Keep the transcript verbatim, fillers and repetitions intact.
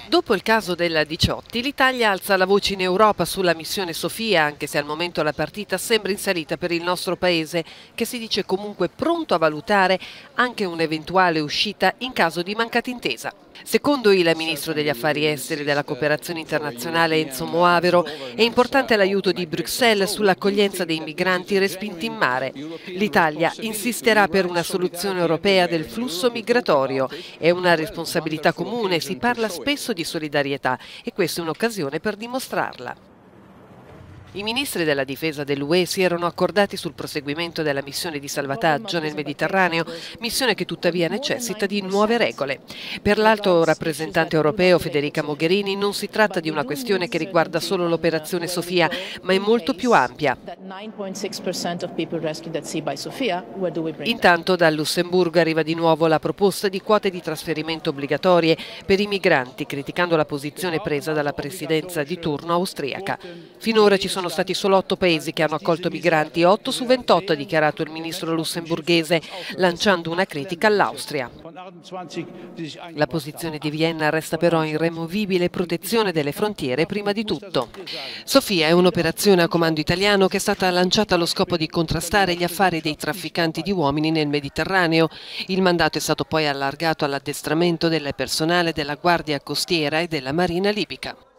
Dopo il caso della Diciotti, l'Italia alza la voce in Europa sulla missione Sofia, anche se al momento la partita sembra in salita per il nostro paese, che si dice comunque pronto a valutare anche un'eventuale uscita in caso di mancata intesa. Secondo il ministro degli affari esteri e della cooperazione internazionale Enzo Moavero, è importante l'aiuto di Bruxelles sull'accoglienza dei migranti respinti in mare. L'Italia insisterà per una soluzione europea del flusso migratorio. È una responsabilità comune, si parla spesso di solidarietà e questa è un'occasione per dimostrarla. I ministri della difesa dell'U E si erano accordati sul proseguimento della missione di salvataggio nel Mediterraneo, missione che tuttavia necessita di nuove regole. Per l'alto rappresentante europeo Federica Mogherini non si tratta di una questione che riguarda solo l'operazione Sofia, ma è molto più ampia. Intanto dal Lussemburgo arriva di nuovo la proposta di quote di trasferimento obbligatorie per i migranti, criticando la posizione presa dalla presidenza di turno austriaca. Finora ci sono sono stati solo otto paesi che hanno accolto migranti, otto su ventotto ha dichiarato il ministro lussemburghese, lanciando una critica all'Austria. La posizione di Vienna resta però irremovibile: protezione delle frontiere prima di tutto. Sofia è un'operazione a comando italiano che è stata lanciata allo scopo di contrastare gli affari dei trafficanti di uomini nel Mediterraneo. Il mandato è stato poi allargato all'addestramento del personale della Guardia Costiera e della Marina libica.